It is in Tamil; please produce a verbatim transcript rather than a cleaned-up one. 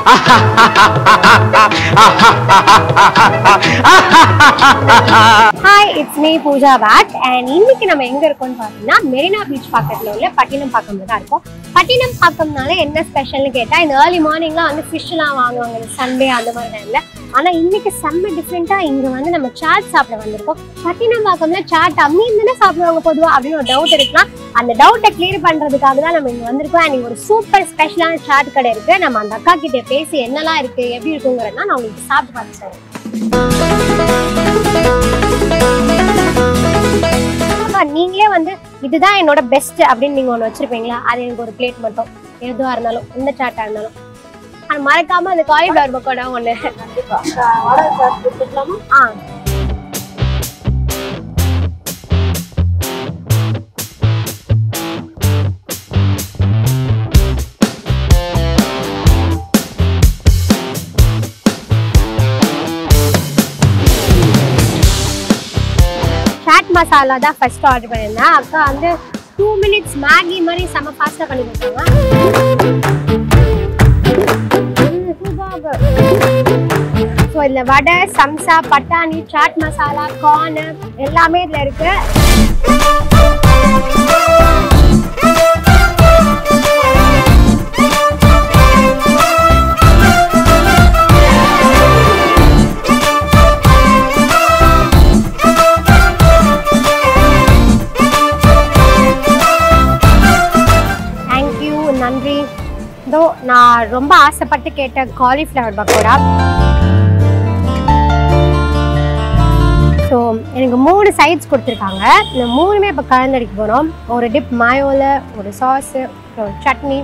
Hi, it's me Pooja back and இன்னைக்கு நம்ம எங்க இருக்கோம்னு பாத்தீங்கன்னா மெரினா பீச் பக்கத்துல உள்ள பட்டினம் பாக்கம்ல தான் இருக்கோம். பட்டினம் பாக்கம்னால என்ன ஸ்பெஷல்னு கேட்டா இந்த ஏர்லி மார்னிங்லாம் வந்து ஃபிஷ் எல்லாம் வாங்குவாங்க சண்டே அந்த மாதிரி டைம்ல. ஆனா இன்னைக்கு செம்ம டிஃப்ரெண்டா இங்க வந்து நம்ம சாட் சாப்பிட வந்திருக்கோம். பட்டினம் பாக்கம்ல சாட் அம்மீன் தானே சாப்பிடுவாங்க பொதுவா அப்படின்னு ஒரு டவுட் இருக்கலாம். அந்த டவுட்டை கிளியர் பண்றதுக்காக தான் நம்ம இங்க வந்திருக்கோம். அண்ட் ஒரு சூப்பர் ஸ்பெஷலான சாட் கடை இருக்கு. நம்ம அந்த அக்கா கிட்ட பேசி என்னெல்லாம் இருக்கு எப்படி இருக்குங்கிறதா நான் உங்களுக்கு சாப்பிட்டு பார்த்து அக்கா நீங்களே வந்து இதுதான் என்னோட பெஸ்ட் அப்படின்னு நீங்க ஒண்ணு வச்சிருப்பீங்களா? அது எனக்கு ஒரு பிளேட் மட்டும் எதுவா இருந்தாலும் எந்த சாட்டா இருந்தாலும் அது மறக்காம அந்த காலிஃப்ளவர் பக்கோடா ஒண்ணு ஆ மசாலா தான் ஃபர்ஸ்ட் ஆர்டர் பண்ணியிருந்தேன். அக்கா வந்து டூ மினிட்ஸ் மேகி மாதிரி செம்ம ஃபாஸ்ட்டாக பண்ணி கொடுத்தாங்க. ஸோ இதில் வடை, சம்சா, பட்டாணி, சாட் மசாலா, கார்னு எல்லாமே இதில் இருக்கு. நன்றி. இதோ நான் ரொம்ப ஆசைப்பட்டு கேட்ட காலிஃப்ளவர் பக்கோடா. ஸோ எனக்கு மூணு சைட்ஸ் கொடுத்துருக்காங்க. இந்த மூணுமே இப்போ கலந்தடிக்க போகிறோம். ஒரு டிப் மாயோவில், ஒரு சாஸு, ஒரு சட்னி.